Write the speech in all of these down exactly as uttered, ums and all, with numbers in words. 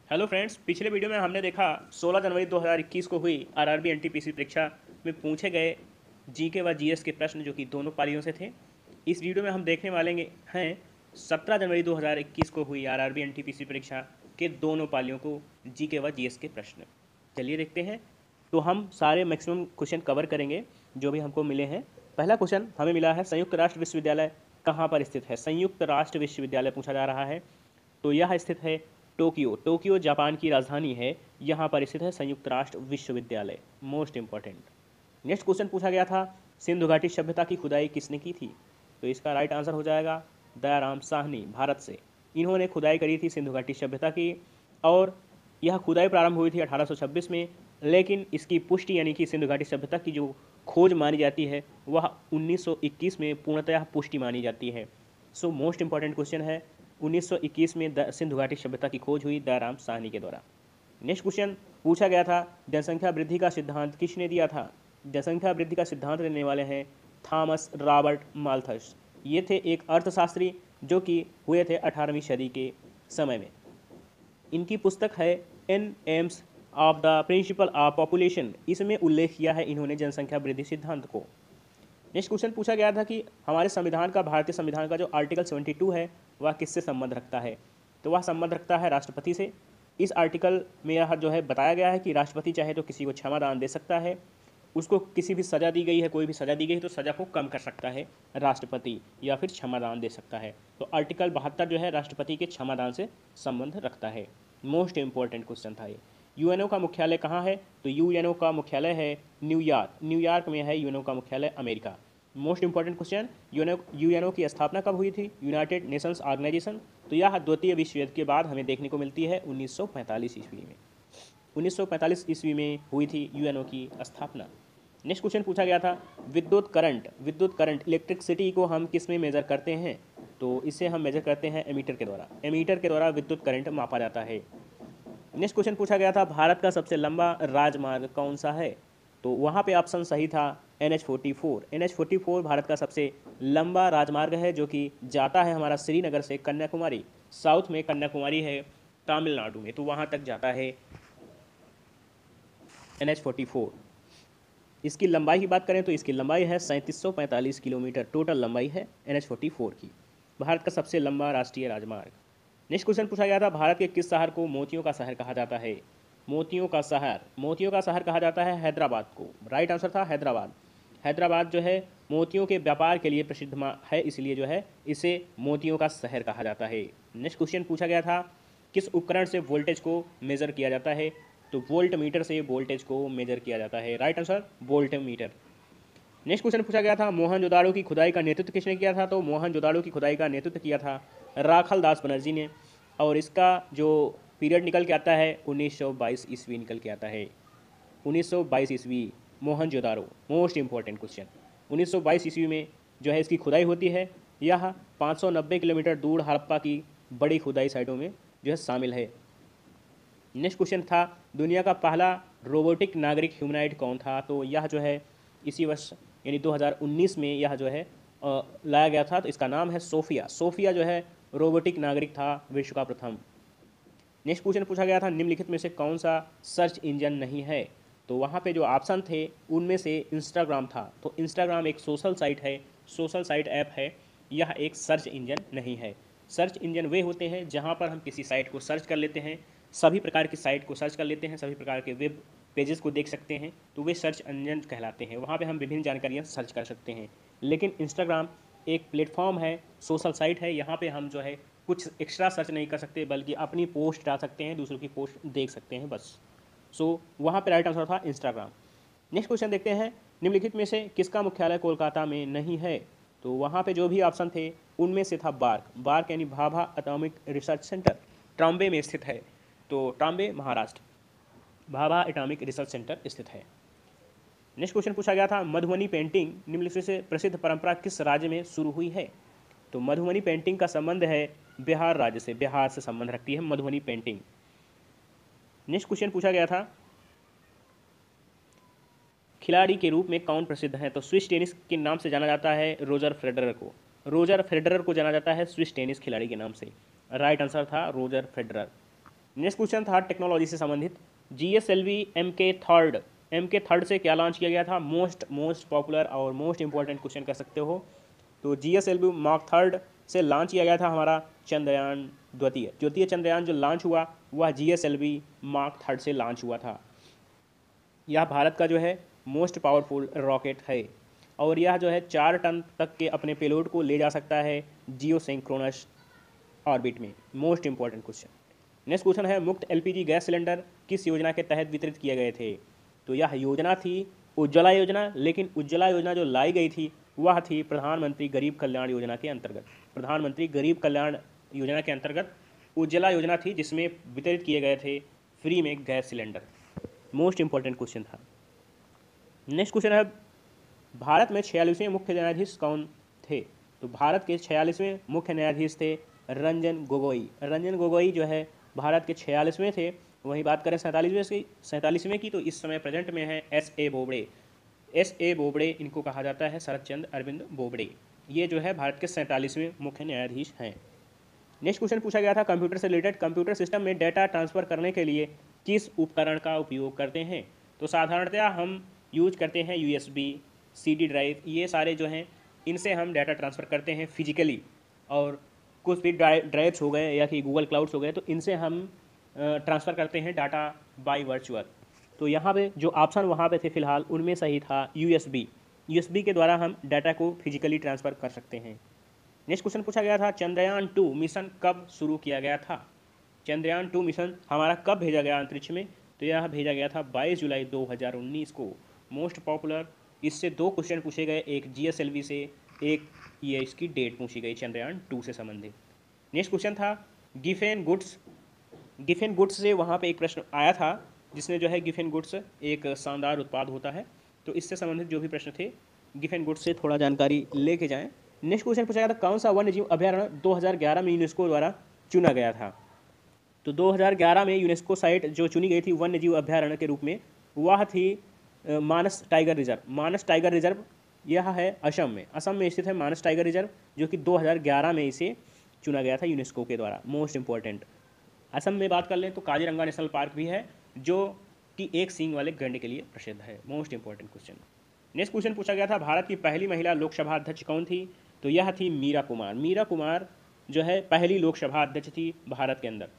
Hello friends, पिछले video में हमने देखा सोलह जनवरी दो हज़ार इक्कीस को हुई आरआरबी एनटीपीसी परीक्षा में पूछे गए जीके व जीएस के प्रश्न जो कि दोनों पालियों से थे। इस वीडियो में हम देखने वाले हैं सत्रह जनवरी दो हज़ार इक्कीस को हुई आरआरबी एनटीपीसी परीक्षा के दोनों पालियों को जीके व जीएस के प्रश्न। चलिए देखते हैं। तो हम सारे मैक्सिमम क्वेश्चन कवर करेंगे जो भी हमको मिले हैं। पहला क्वेश्चन हमें मिला है, संयुक्त राष्ट्र विश्वविद्यालय कहाँ पर स्थित है? संयुक्त राष्ट्र विश्वविद्यालय पूछा जा रहा है। तो यह स्थित है टोक्यो। टोक्यो जापान की राजधानी है, यहाँ पर स्थित है संयुक्त राष्ट्र विश्वविद्यालय। Most important. नेक्स्ट क्वेश्चन पूछा गया था, सिंधु घाटी सभ्यता की खुदाई किसने की थी? तो इसका राइट आंसर हो जाएगा दयाराम साहनी, भारत से। इन्होंने खुदाई करी थी सिंधु घाटी सभ्यता की और यह खुदाई प्रारंभ हुई थी अठारह सौ छब्बीस में, लेकिन इसकी पुष्टि यानी कि सिंधु घाटी सभ्यता की जो खोज मानी जाती है वह उन्नीस सौ इक्कीस में पूर्णतः पुष्टि मानी जाती है। सो मोस्ट इंपॉर्टेंट क्वेश्चन है, उन्नीस सौ इक्कीस में सिंधु घाटी सभ्यता की खोज हुई दयाराम साहनी के द्वारा। नेक्स्ट क्वेश्चन पूछा गया था, जनसंख्या वृद्धि का सिद्धांत किसने दिया था? जनसंख्या वृद्धि का सिद्धांत देने वाले हैं थॉमस रॉबर्ट माल्थस। ये थे एक अर्थशास्त्री जो कि हुए थे अठारहवीं सदी के समय में। इनकी पुस्तक है an aims of the principle of population, इसमें उल्लेख किया है इन्होंने जनसंख्या वृद्धि सिद्धांत को। नेक्स्ट क्वेश्चन पूछा गया था कि हमारे संविधान का, भारतीय संविधान का जो आर्टिकल बहत्तर है वह किससे संबंध रखता है? तो वह संबंध रखता है राष्ट्रपति से। इस आर्टिकल में यह जो है बताया गया है कि राष्ट्रपति चाहे तो किसी को क्षमा दान दे सकता है, उसको किसी भी सज़ा दी गई है, कोई भी सज़ा दी गई है तो सज़ा को कम कर सकता है राष्ट्रपति, या फिर क्षमा दान दे सकता है। तो आर्टिकल बहत्तर जो है राष्ट्रपति के क्षमा दान से संबंध रखता है। मोस्ट इंपॉर्टेंट क्वेश्चन था ये। यूएनओ का मुख्यालय कहाँ है? तो यूएनओ का मुख्यालय है न्यूयॉर्क। न्यूयॉर्क में है यूएनओ का मुख्यालय, America. Most important question, UNO UNO की स्थापना कब हुई थी? United Nations Organisation. तो यह द्वितीय विश्व युद्ध के बाद हमें देखने को मिलती है उन्नीस सौ पैंतालीस ईस्वी में। उन्नीस सौ पैंतालीस ईस्वी में हुई थी यूएनओ की स्थापना। नेक्स्ट क्वेश्चन पूछा गया था, विद्युत करंट विद्युत करंट इलेक्ट्रिसिटी को हम किस में मेजर करते हैं? तो इसे हम मेजर करते हैं एमीटर के द्वारा। एमीटर के द्वारा विद्युत करंट मापा जाता है। नेक्स्ट क्वेश्चन पूछा गया था, भारत का सबसे लंबा राजमार्ग कौन सा है? तो वहाँ पे ऑप्शन सही था N H forty four. N H forty four Bharat का सबसे लंबा राजमार्ग है जो कि जाता है हमारा श्रीनगर से कन्याकुमारी। साउथ में कन्याकुमारी है तमिलनाडु में, तो वहाँ तक जाता है एन एच फोर्टी फोर। इसकी लंबाई की बात करें तो इसकी लंबाई है सैंतीस सौ पैंतालीस किलोमीटर, टोटल लंबाई है एन एच फोर्टी फोर की। भारत का सबसे लंबा राष्ट्रीय राजमार्ग। नेक्स्ट क्वेश्चन पूछा गया था, भारत के किस शहर को मोतियों का शहर कहा जाता है? मोतियों का शहर मोतियों का शहर कहा जाता है हैदराबाद को। राइट आंसर था हैदराबाद। हैदराबाद जो है मोतियों के व्यापार के लिए प्रसिद्ध है, इसलिए जो है इसे मोतियों का शहर कहा जाता है। नेक्स्ट क्वेश्चन पूछा गया था, किस उपकरण से वोल्टेज को मेजर किया जाता है? तो वोल्ट मीटर से वोल्टेज को मेजर किया जाता है। Right answer volt metre. Next question पूछा गया था, मोहनजोदाड़ो की खुदाई का नेतृत्व किसने किया था? तो मोहनजोदाड़ो की खुदाई का नेतृत्व किया था राखल दास बनर्जी ने, और इसका जो पीरियड निकल के आता है उन्नीस सौ बाईस ईस्वी निकल के आता है। उन्नीस सौ बाईस ईस्वी मोहनजोदाड़ो। Most important question. उन्नीस सौ बाईस ईस्वी में जो है इसकी खुदाई होती है। यह पाँच सौ नब्बे किलोमीटर दूर हड़प्पा की बड़ी खुदाई साइटों में जो है शामिल है। नेक्स्ट क्वेश्चन था, दुनिया का पहला रोबोटिक नागरिक ह्यूमनॉइड कौन था? तो यह जो है इसी वर्ष यानी दो हज़ार उन्नीस में यह जो है लाया गया था। तो इसका नाम है सोफिया। सोफिया जो है रोबोटिक नागरिक था विश्व का प्रथम। नेक्स्ट क्वेश्चन पूछा गया था, निम्नलिखित में से कौन सा सर्च इंजन नहीं है? तो वहाँ पे जो ऑप्शन थे उनमें से इंस्टाग्राम था। तो इंस्टाग्राम एक सोशल साइट है, सोशल साइट ऐप है, यह एक सर्च इंजन नहीं है। सर्च इंजन वे होते हैं जहाँ पर हम किसी साइट को सर्च कर लेते हैं, सभी प्रकार की साइट को सर्च कर लेते हैं, सभी प्रकार के वेब पेजेस को देख सकते हैं, तो वे सर्च इंजन कहलाते हैं। वहाँ पे हम विभिन्न जानकारियाँ सर्च कर सकते हैं। लेकिन इंस्टाग्राम एक प्लेटफॉर्म है, सोशल साइट है, यहाँ पे हम जो है कुछ एक्स्ट्रा सर्च नहीं कर सकते, बल्कि अपनी पोस्ट डाल सकते हैं, दूसरों की पोस्ट देख सकते हैं बस। सो वहाँ पे राइट आंसर था इंस्टाग्राम। नेक्स्ट क्वेश्चन देखते हैं, निम्नलिखित में से किसका मुख्यालय कोलकाता में नहीं है? तो वहाँ पे जो भी ऑप्शन थे उनमें से था बार्क। बार्क यानी Bhabha atomic research centre, Trombay में स्थित है। तो Trombay Maharashtra, Bhabha atomic research centre स्थित है। नेक्स्ट क्वेश्चन पूछा गया था, मधुबनी पेंटिंग निम्नलिखित से प्रसिद्ध परंपरा किस राज्य में शुरू हुई है? तो मधुबनी पेंटिंग का संबंध है बिहार राज्य से, बिहार से संबंध रखती है मधुबनी पेंटिंग। नेक्स्ट क्वेश्चन पूछा गया था, खिलाड़ी के रूप में कौन प्रसिद्ध है? तो स्विस टेनिस के नाम से जाना जाता है रोजर फेडरर को। रोजर फेडरर को जाना जाता है स्विस टेनिस खिलाड़ी के नाम से। राइट आंसर था रोजर फेडरर। नेक्स्ट क्वेश्चन था टेक्नोलॉजी से संबंधित, G S L V M के थर्ड एम के थर्ड से क्या लॉन्च किया गया था? मोस्ट मोस्ट पॉपुलर और मोस्ट इंपॉर्टेंट क्वेश्चन कह सकते हो। तो G S L V mark third से लॉन्च किया गया था हमारा चंद्रयान द्वितीय द्वितीय चंद्रयान जो लॉन्च हुआ वह G S L V mark third से लॉन्च हुआ था। यह भारत का जो है मोस्ट पावरफुल रॉकेट है और यह जो है चार टन तक के अपने पेलोड को ले जा सकता है जियो सिंक्रोनस ऑर्बिट में। Most important question. Next question है, मुफ्त L P G gas cylinder किस योजना के तहत वितरित किए गए थे? तो यह योजना थी उज्ज्वला योजना, लेकिन उज्ज्वला योजना जो लाई गई थी वह थी प्रधानमंत्री गरीब कल्याण योजना के अंतर्गत। प्रधानमंत्री गरीब कल्याण योजना के अंतर्गत उज्ज्वला योजना थी जिसमें वितरित किए गए थे फ्री में gas cylinder. Most important question था। नेक्स्ट क्वेश्चन है, भारत में छियालीसवें मुख्य न्यायाधीश कौन थे? तो भारत के छियालीसवें मुख्य न्यायाधीश थे रंजन गोगोई। रंजन गोगोई जो है भारत के छियालीसवें थे। वहीं बात करें सैंतालीसवें की सैंतालीसवें की तो इस समय प्रेजेंट में है S A Bobde. S A Bobde इनको कहा जाता है, शरद चंद्र अरविंद बोबड़े। ये जो है भारत के सैंतालीसवें मुख्य न्यायाधीश हैं। नेक्स्ट क्वेश्चन पूछा गया था कंप्यूटर से रिलेटेड, कंप्यूटर सिस्टम में डेटा ट्रांसफ़र करने के लिए किस उपकरण का उपयोग करते हैं? तो साधारणतया हम यूज करते हैं U S B, C D drive, ये सारे जो हैं इनसे हम डाटा ट्रांसफ़र करते हैं फिजिकली। और कुछ भी ड्राइव्स हो गए या कि गूगल क्लाउड्स हो गए तो इनसे हम ट्रांसफ़र करते हैं डाटा बाय वर्चुअल। तो यहाँ पे जो ऑप्शन वहाँ पे थे फिलहाल उनमें सही था U S B. U S B के द्वारा हम डाटा को फिजिकली ट्रांसफ़र कर सकते हैं। नेक्स्ट क्वेश्चन पूछा गया था, चंद्रयान टू मिशन कब शुरू किया गया था? चंद्रयान टू मिशन हमारा कब भेजा गया अंतरिक्ष में? तो यह भेजा गया था बाईस जुलाई दो हज़ार उन्नीस को। मोस्ट पॉपुलर, इससे दो क्वेश्चन पूछे गए, एक जी एस एल वी से, एक ये इसकी डेट पूछी गई चंद्रयान टू से संबंधित। नेक्स्ट क्वेश्चन था गिफेन गुड्स। गिफेन गुड्स से वहाँ पे एक प्रश्न आया था जिसने जो है गिफेन गुड्स एक शानदार उत्पाद होता है, तो इससे संबंधित जो भी प्रश्न थे गिफेन गुड्स से थोड़ा जानकारी लेके जाएं। नेक्स्ट क्वेश्चन पूछा गया था कौन सा वन्य जीव अभ्यारण्य दो हज़ार ग्यारह में यूनेस्को द्वारा चुना गया था? तो दो हज़ार ग्यारह में यूनेस्को साइट जो चुनी गई थी वन्य जीव अभ्यारण्य के रूप में वह थी Manas tiger reserve. Manas tiger reserve यह है असम में, असम में स्थित है मानस टाइगर रिजर्व, जो कि दो हज़ार ग्यारह में इसे चुना गया था यूनेस्को के द्वारा। Most important. असम में बात कर लें तो काजीरंगा नेशनल पार्क भी है जो कि एक सींग वाले गैंडे के लिए प्रसिद्ध है। Most important question. Next question पूछा गया था भारत की पहली महिला लोकसभा अध्यक्ष कौन थी? तो यह थी मीरा कुमार। मीरा कुमार जो है पहली लोकसभा अध्यक्ष थी भारत के अंदर।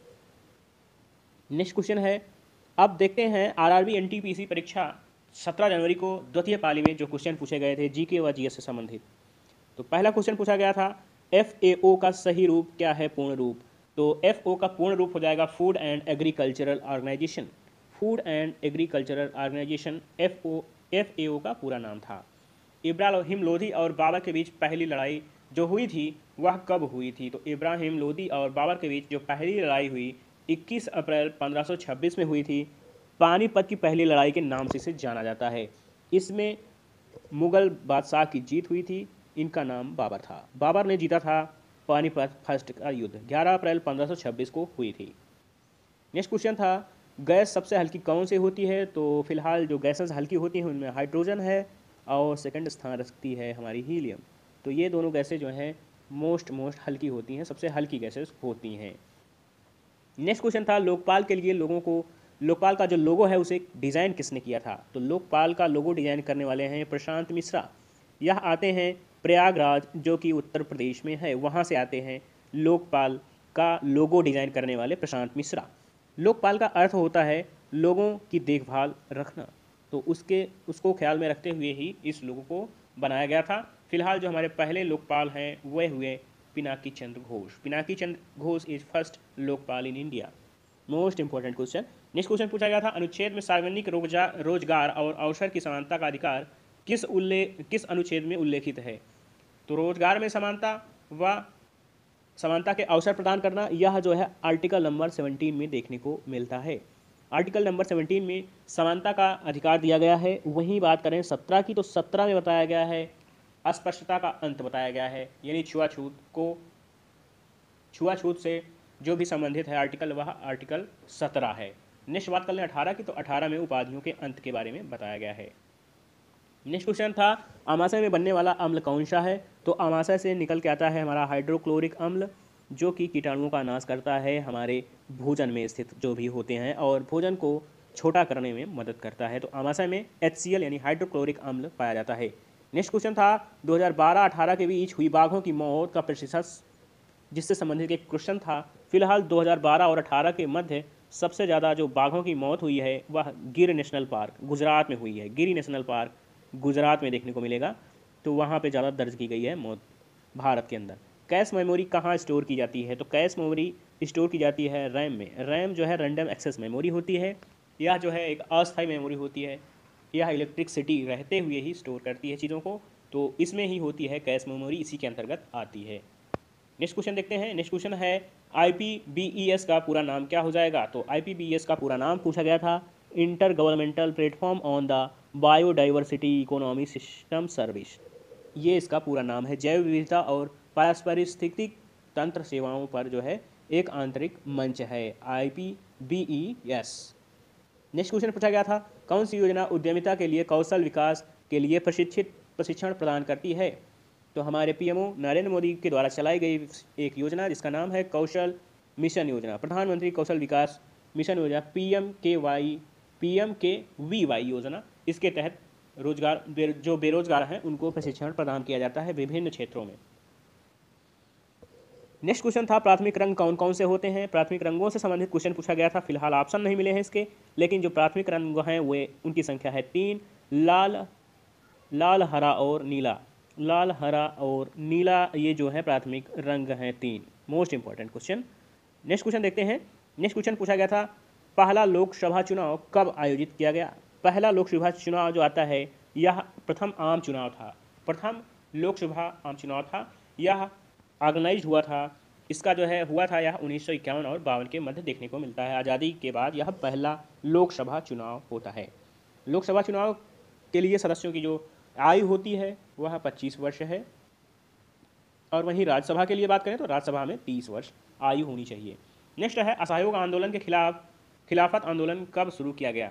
नेक्स्ट क्वेश्चन है, अब देखते हैं आरआरबी एनटीपीसी परीक्षा सत्रह जनवरी को द्वितीय पाली में जो क्वेश्चन पूछे गए थे जीके व जीएस से संबंधित। तो पहला क्वेश्चन पूछा गया था एफ ए ओ का सही रूप क्या है, पूर्ण रूप? तो एफ ओ का पूर्ण रूप हो जाएगा food and agricultural organisation. Food and agricultural organisation F O F A O का पूरा नाम था। इब्राहिम लोधी और बाबर के बीच पहली लड़ाई जो हुई थी वह कब हुई थी? तो इब्राहिम लोधी और बाबर के बीच जो पहली लड़ाई हुई इक्कीस अप्रैल पंद्रह सौ छब्बीस में हुई थी। पानीपत की पहली लड़ाई के नाम से इसे जाना जाता है। इसमें मुगल बादशाह की जीत हुई थी, इनका नाम बाबर था। बाबर ने जीता था पानीपत फर्स्ट का युद्ध ग्यारह अप्रैल पंद्रह सौ छब्बीस को हुई थी। नेक्स्ट क्वेश्चन था गैस सबसे हल्की कौन सी होती है? तो फिलहाल जो गैसेस हल्की होती हैं उनमें हाइड्रोजन है और सेकंड स्थान रखती है हमारी हीलियम। तो ये दोनों गैसें जो हैं मोस्ट मोस्ट हल्की होती हैं, सबसे हल्की गैसेस होती हैं। नेक्स्ट क्वेश्चन था लोकपाल के लिए लोगों को लोकपाल का जो लोगो है उसे डिज़ाइन किसने किया था? तो लोकपाल का लोगो डिज़ाइन करने वाले हैं प्रशांत मिश्रा। यह आते हैं प्रयागराज जो कि उत्तर प्रदेश में है, वहाँ से आते हैं लोकपाल का लोगो डिज़ाइन करने वाले प्रशांत मिश्रा। लोकपाल का अर्थ होता है लोगों की देखभाल रखना, तो उसके उसको ख्याल में रखते हुए ही इस लोगो को बनाया गया था। फिलहाल जो हमारे पहले लोकपाल हैं वह हुए Pinaki Chandra Ghosh. Pinaki Chandra Ghosh is first Lokpal in India. Most important question. Next question पूछा गया था अनुच्छेद में सार्वजनिक रोजगार और अवसर की समानता का अधिकार किस उल्लेख किस अनुच्छेद में उल्लेखित है? तो रोजगार में समानता व समानता के अवसर प्रदान करना यह जो है आर्टिकल नंबर सत्रह में देखने को मिलता है। आर्टिकल नंबर सत्रह में समानता का अधिकार दिया गया है। वहीं बात करें सत्रह की तो सत्रह में बताया गया है अस्पृश्यता का अंत बताया गया है, यानी छुआछूत को छुआछूत से जो भी संबंधित है आर्टिकल वह आर्टिकल सत्रह है। नेक्स्ट बात कर लें अठारह की तो अठारह में उपाधियों के अंत के बारे में बताया गया है। नेक्स्ट क्वेश्चन था अमाशय में बनने वाला अम्ल कौन सा है? तो अमाशय से निकल के आता है हमारा हाइड्रोक्लोरिक अम्ल। जो कि कीटाणुओं का नाश करता है हमारे भोजन में स्थित जो भी होते हैं और भोजन को छोटा करने में मदद करता है। तो आमाशय में एच सी एल यानी हाइड्रोक्लोरिक अम्ल पाया जाता है। नेक्स्ट क्वेश्चन था दो हज़ार बारह अठारह के बीच हुई बाघों की मौत का प्रतिशत, जिससे संबंधित एक क्वेश्चन था। फिलहाल दो हज़ार बारह और अठारह के मध्य सबसे ज़्यादा जो बाघों की मौत हुई है वह गिर नेशनल पार्क गुजरात में हुई है। गिर नेशनल पार्क गुजरात में देखने को मिलेगा, तो वहाँ पे ज़्यादा दर्ज की गई है मौत भारत के अंदर। कैश मेमोरी कहाँ स्टोर की जाती है? तो कैश मेमोरी स्टोर की जाती है रैम में। रैम जो है रैंडम एक्सेस मेमोरी होती है। यह जो है एक अस्थायी मेमोरी होती है। यह इलेक्ट्रिसिटी रहते हुए ही स्टोर करती है चीज़ों को, तो इसमें ही होती है कैश मेमोरी, इसी के अंतर्गत आती है। नेक्स्ट क्वेश्चन देखते हैं। नेक्स्ट क्वेश्चन है I P B E S का पूरा नाम क्या हो जाएगा? तो I P B E S का पूरा नाम पूछा गया था intergovernmental platform on the biodiversity economy system service. ये इसका पूरा नाम है। जैव विविधता और पारस्परिक तंत्र सेवाओं पर जो है एक आंतरिक मंच है I P B E S. Next question पूछा गया था कौन सी योजना उद्यमिता के लिए कौशल विकास के लिए प्रशिक्षित प्रशिक्षण प्रदान करती है? तो हमारे P M O Narendra Modi के द्वारा चलाई गई एक योजना जिसका नाम है कौशल mission Yojana, Pradhan Mantri Kaushal Vikas mission Yojana, P M K Y P M K V Y योजना। इसके तहत रोजगार बे, जो बेरोजगार हैं उनको प्रशिक्षण प्रदान किया जाता है विभिन्न क्षेत्रों में। नेक्स्ट क्वेश्चन था प्राथमिक रंग कौन कौन से होते हैं? प्राथमिक रंगों से संबंधित क्वेश्चन पूछा गया था। फिलहाल ऑप्शन नहीं मिले हैं इसके, लेकिन जो प्राथमिक रंग हैं वे उनकी संख्या है तीन, लाल लाल हरा और नीला। लाल हरा और नीला ये जो है प्राथमिक रंग हैं तीन। Most important question. Next question देखते हैं। नेक्स्ट क्वेश्चन पूछा गया था पहला लोकसभा चुनाव कब आयोजित किया गया? पहला लोकसभा चुनाव जो आता है यह प्रथम आम चुनाव था। प्रथम लोकसभा आम चुनाव था, यह ऑर्गेनाइज हुआ था। इसका जो है हुआ था यह उन्नीस सौ इक्यावन और बावन के मध्य देखने को मिलता है। आज़ादी के बाद यह पहला लोकसभा चुनाव होता है। लोकसभा चुनाव के लिए सदस्यों की जो आयु होती है वह पच्चीस वर्ष है, और वहीं राज्यसभा के लिए बात करें तो राज्यसभा में तीस वर्ष आयु होनी चाहिए। नेक्स्ट है असहयोग आंदोलन के खिलाफ खिलाफत आंदोलन कब शुरू किया गया?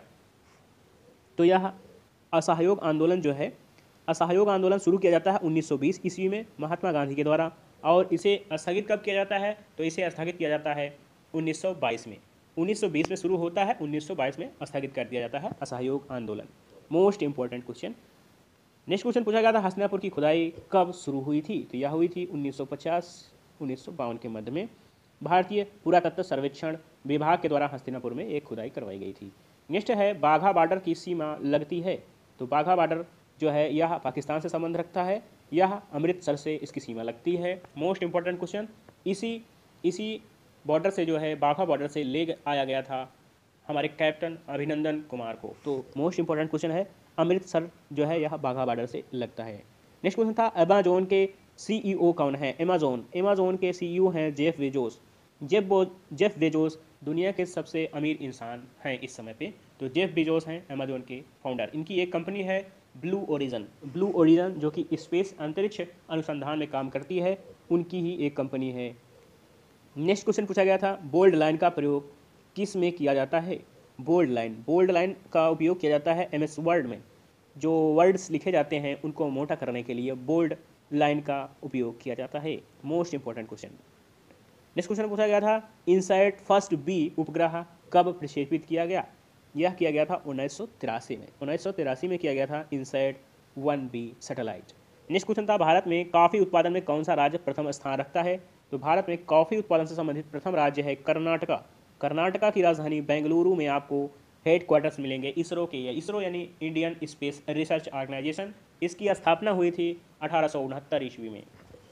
तो यह असहयोग आंदोलन जो है असहयोग आंदोलन शुरू किया जाता है उन्नीस सौ बीस ईस्वी में महात्मा गांधी के द्वारा, और इसे स्थगित कब किया जाता है? तो इसे स्थगित किया जाता है उन्नीस सौ बाईस में। उन्नीस सौ बीस में शुरू होता है, उन्नीस सौ बाईस में स्थगित कर दिया जाता है असहयोग आंदोलन। Most important question. Next question पूछा गया था हस्तिनापुर की खुदाई कब शुरू हुई थी? तो यह हुई थी उन्नीस सौ पचास उन्नीस सौ बावन के मध्य में। भारतीय पुरातत्व सर्वेक्षण विभाग के द्वारा हस्तिनापुर में एक खुदाई करवाई गई थी। नेक्स्ट है बाघा बॉर्डर की सीमा लगती है? तो बाघा बॉर्डर जो है यह पाकिस्तान से संबंध रखता है, यह अमृतसर से इसकी सीमा लगती है। Most important question. इसी इसी बॉर्डर से जो है बाघा बॉर्डर से ले आया गया था हमारे कैप्टन अभिनंदन कुमार को। तो मोस्ट इंपॉर्टेंट क्वेश्चन है, अमृतसर जो है यह बाघा बॉर्डर से लगता है। नेक्स्ट क्वेश्चन था अमेजोन के सी ई ओ कौन है? अमेजोन अमेजोन के सी ई ओ हैं जेफ बेजोस। जेफ बो जेफ बेजोस दुनिया के सबसे अमीर इंसान हैं इस समय पे। तो जेफ बेजोस हैं अमेजोन के फाउंडर। इनकी एक कंपनी है ब्लू ओरिजन ब्लू ओरिजन जो कि स्पेस अंतरिक्ष अनुसंधान में काम करती है, उनकी ही एक कंपनी है। नेक्स्ट क्वेश्चन पूछा गया था बोल्ड लाइन का प्रयोग किस में किया जाता है? बोल्ड लाइन बोल्ड लाइन का उपयोग किया जाता है एम एस वर्ड में। जो वर्ड्स लिखे जाते हैं उनको मोटा करने के लिए बोल्ड लाइन का उपयोग किया जाता है। Most important question. Next question पूछा गया था इनसाइट फर्स्ट बी उपग्रह कब प्रक्षेपित किया गया? यह किया गया था उन्नीस सौ तिरासी में उन्नीस सौ तिरासी में किया गया था InSight one B satellite. Next question था भारत में कॉफ़ी उत्पादन में कौन सा राज्य प्रथम स्थान रखता है? तो भारत में कॉफ़ी उत्पादन से संबंधित प्रथम राज्य है कर्नाटका। कर्नाटका की राजधानी बेंगलुरु में आपको हेड क्वार्टर्स मिलेंगे इसरो के। इसरो यानी इंडियन स्पेस रिसर्च ऑर्गेनाइजेशन, इसकी स्थापना हुई थी अठारह सौ उनहत्तर ईस्वी में।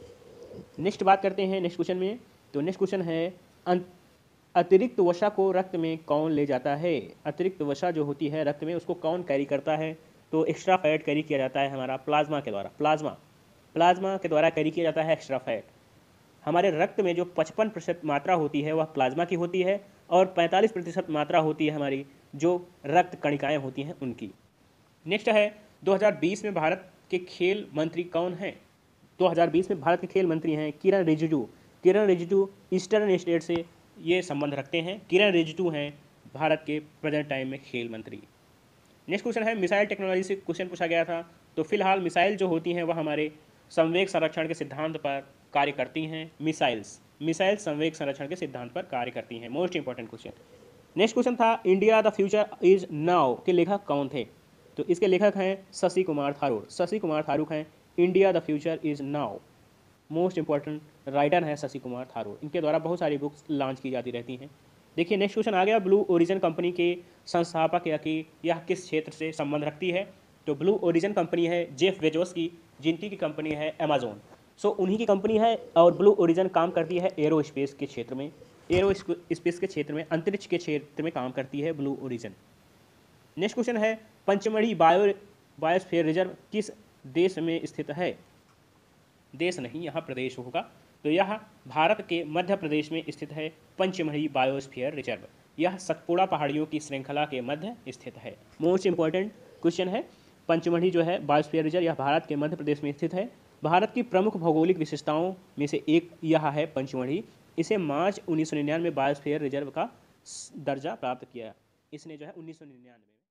नेक्स्ट बात करते हैं नेक्स्ट क्वेश्चन में। तो नेक्स्ट क्वेश्चन है अतिरिक्त वसा को रक्त में कौन ले जाता है? अतिरिक्त वसा जो होती है रक्त में उसको कौन कैरी करता है? तो एक्स्ट्रा फैट कैरी किया जाता है हमारा प्लाज्मा के द्वारा। प्लाज्मा प्लाज्मा के द्वारा कैरी किया जाता है एक्स्ट्रा फैट। हमारे रक्त में जो पचपन प्रतिशत मात्रा होती है वह प्लाज्मा की होती है, और पैंतालीस प्रतिशत मात्रा होती है हमारी जो रक्त कणिकाएँ होती हैं उनकी। नेक्स्ट है दो हज़ार बीस में भारत के खेल मंत्री कौन हैं? दो हज़ार बीस में भारत के खेल मंत्री हैं किरण रिजिजू। किरण रिजिजू ईस्टर्न स्टेट से ये संबंध रखते हैं। किरण रिजिजू हैं भारत के प्रेजेंट टाइम में खेल मंत्री। नेक्स्ट क्वेश्चन है मिसाइल टेक्नोलॉजी से क्वेश्चन पूछा गया था। तो फिलहाल मिसाइल जो होती हैं वह हमारे संवेग संरक्षण के सिद्धांत पर कार्य करती हैं। मिसाइल्स मिसाइल संवेग संरक्षण के सिद्धांत पर कार्य करती हैं। Most important question. Next question था India the future is now के लेखक कौन थे? तो इसके लेखक हैं शशि कुमार थारूर। शशि कुमार थारूर हैं India the future is now. Most important writer हैं शशि कुमार थारूर। इनके द्वारा बहुत सारी बुक्स लॉन्च की जाती रहती हैं। देखिए नेक्स्ट क्वेश्चन आ गया, ब्लू ओरिजिन कंपनी के संस्थापक या कि यह किस क्षेत्र से संबंध रखती है? तो ब्लू ओरिजिन कंपनी है जेफ बेजोस की, जिनकी की कंपनी है अमेजोन। सो उन्हीं की कंपनी है और ब्लू ओरिजिन काम करती है एरो स्पेस के क्षेत्र में। एरो स्पेस के क्षेत्र में, अंतरिक्ष के क्षेत्र में काम करती है ब्लू ओरिजिन। नेक्स्ट क्वेश्चन है पंचमढ़ी बायो बायोस्फीयर रिजर्व किस देश में स्थित है? देश नहीं, यहाँ प्रदेश होगा। तो यह भारत के मध्य प्रदेश में स्थित है पंचमढ़ी बायोस्फीयर रिजर्व। यह सतपुड़ा पहाड़ियों की श्रृंखला के मध्य स्थित है। मोस्ट इंपॉर्टेंट क्वेश्चन है, पंचमढ़ी जो है बायोस्फीयर रिजर्व, यह भारत के मध्य प्रदेश में स्थित है। भारत की प्रमुख भौगोलिक विशेषताओं में से एक यह है पंचमढ़ी। इसे मार्च उन्नीस सौ निन्यानवे में बायोस्फीयर रिजर्व का दर्जा प्राप्त किया। इसने जो है उन्नीस सौ निन्यानवे